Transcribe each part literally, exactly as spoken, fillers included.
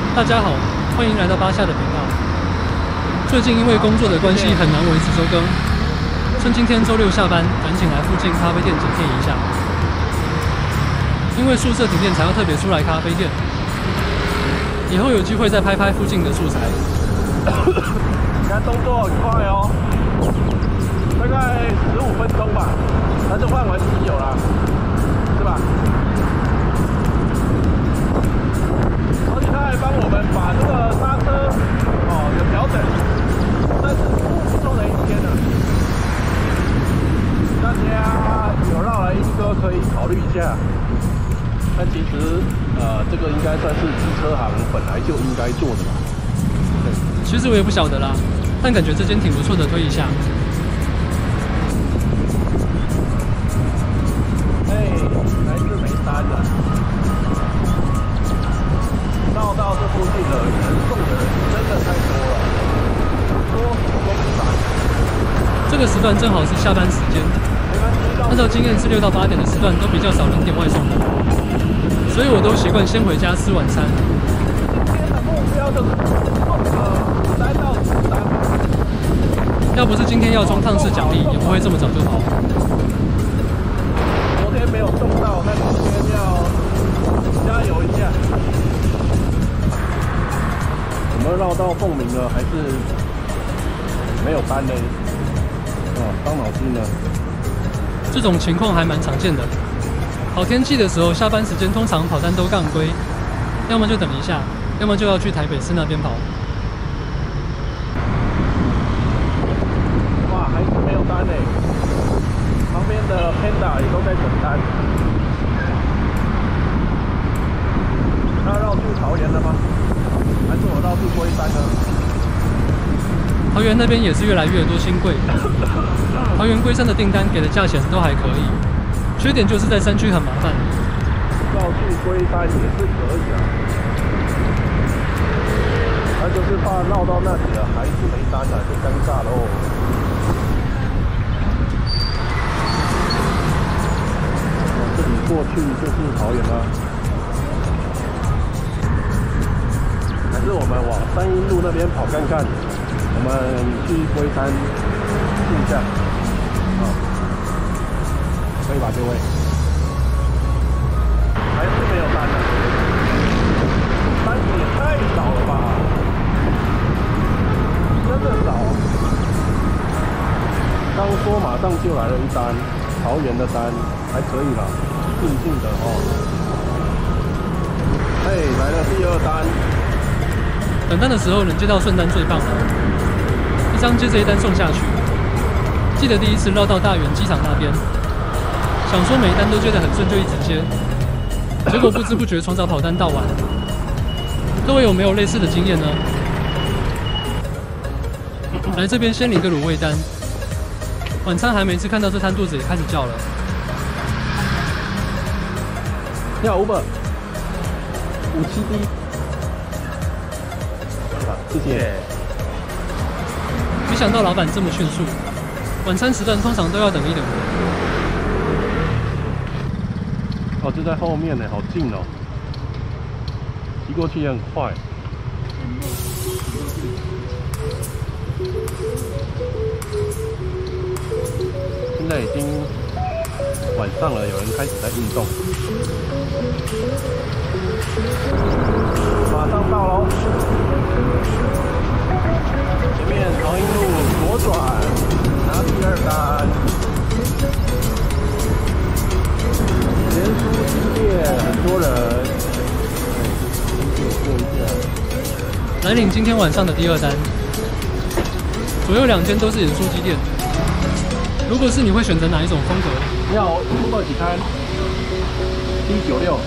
大家好，欢迎来到巴夏的频道。最近因为工作的关系很难维持周更，趁今天周六下班，赶紧来附近咖啡店检验一下。因为宿舍停电才要特别出来咖啡店，以后有机会再拍拍附近的素材。 你看动作很快哦，大概十五分钟吧，他就换完啤酒了，是吧？而且他还帮我们把这个刹车哦有调整，但是不错的一天呢。大家有绕来莺歌可以考虑一下。但其实呃，这个应该算是机车行本来就应该做的吧。对， 其实我也不晓得啦，但感觉这间挺不错的，推一下。 哎，还是没单的。绕到这附近了，能送的人真的太多了，多都不单。 这个时段正好是下班时间，按照经验是六到八点的时段都比较少人点外送的，所以我都习惯先回家吃晚餐。 今天的目标就是呃三到十单。 要不是今天要冲趟次奖励，也不会这么早就跑。 昨天没有送到，但今天要加油一下。我们绕到凤鸣了，还是没有单呢？哦，伤脑筋了。 这种情况还蛮常见的。好天气的时候，下班时间通常跑单都杠归，要么就等一下，要么就要去台北市那边跑。 哇，还是没有单呢。旁边的 Panda 也都在等单。他绕去桃园了吗？还是我绕去龟山呢？ 桃园那边也是越来越多新贵。桃园龟山的订单给的价钱都还可以，缺点就是在山区很麻烦。 绕去龟山也是可以啊，那就是怕绕到那里了还是没单了，就尴尬喽。这里过去就是桃园了，还是我们往三阴路那边跑看看？我们去龟山试一下，啊，可以吧，各位？还是没有单的，单子也太少了吧，真的少。刚说马上就来了一单，桃园的单还可以啦，静静的哦。哎，来了第二单。 等单的时候能接到顺单最棒了，一张接着一单送下去。记得第一次绕到大园机场那边，想说每一单都接得很顺，就一直接。结果不知不觉从早跑单到晚，各位有没有类似的经验呢？来这边先领个卤味单，晚餐还没吃，看到这摊肚子也开始叫了。 你好 ，Uber， 五七 D， 好，谢谢。 没想到老板这么迅速，晚餐时段通常都要等一等。 哦，就在后面呢，好近哦，骑过去也很快。现在已经晚上了，有人开始在运动。马上到喽！前面桃阴路左转，拿第二单。连书机店很多人，对，过一下。 来领今天晚上的第二单，左右两间都是盐酥鸡店。如果是你会选择哪一种风格？ 你好，Uber几摊 ？D 九六。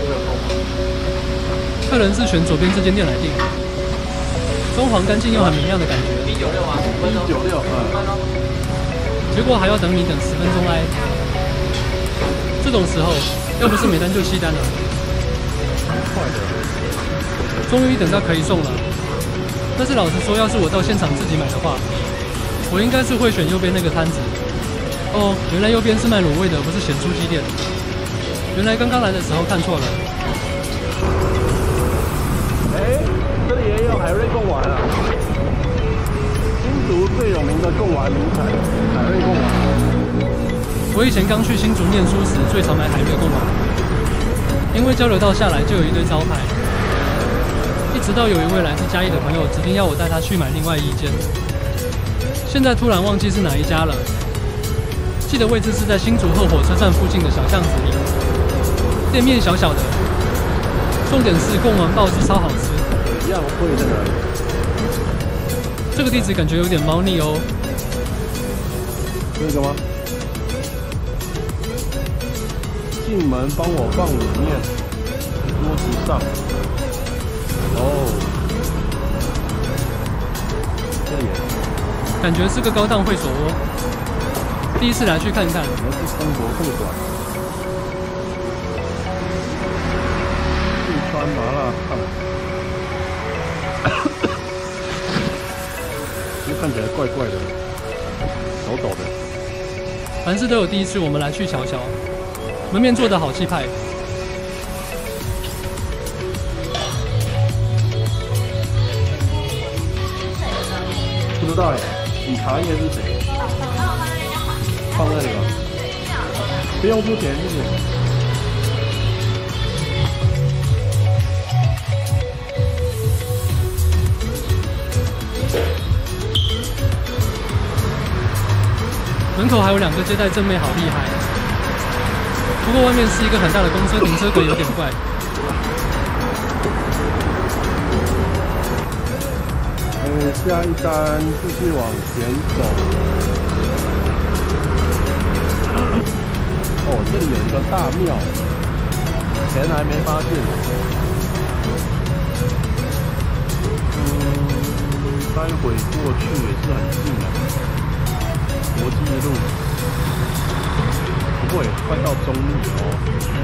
客人是选左边这间店来订，装潢干净又很明亮的感觉。 D 九六啊，五分钟。 D 九六，嗯。 结果还要等你等十分钟来。这种时候，要不是没单就弃单了。 快的。 终于等到可以送了，但是老实说，要是我到现场自己买的话，我应该是会选右边那个摊子。哦，原来右边是卖卤味的，不是咸酥鸡店。原来刚刚来的时候看错了。 哎。 海瑞贡丸啊，新竹最有名的贡丸名产海瑞贡丸。 我以前刚去新竹念书时，最常买海瑞贡丸，因为交流道下来就有一堆招牌。一直到有一位来自嘉义的朋友指定要我带他去买另外一间，现在突然忘记是哪一家了。记得位置是在新竹后火车站附近的小巷子里，店面小小的，重点是贡丸爆汁超好吃。 一样贵的呢。 这个地址感觉有点猫腻哦。 这个吗？进门帮我放里面，桌子上。哦，这里感觉是个高档会所窝，第一次来去看看。 我们是生活会馆，四川麻辣烫，这看起来怪怪的，抖抖的。 凡事都有第一次，我们来去瞧瞧。门面做的好气派。 不知道哎，你茶叶是谁？放那里吧，不用付钱，谢谢。 门口还有两个接待正妹，好厉害。不过外面是一个很大的公车停车格，有点怪。 下一单继续往前走。哦，这里有一个大庙，以前还没发现。嗯，待会过去也是很近的，国际路。不过也快到中路了哦。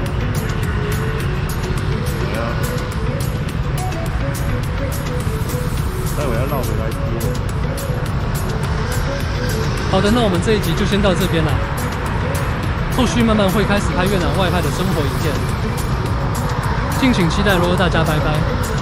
对啊。待会要绕回来接。 好的，那我们这一集就先到这边了。后续慢慢会开始拍越南外派的生活影片，敬请期待喽！大家拜拜。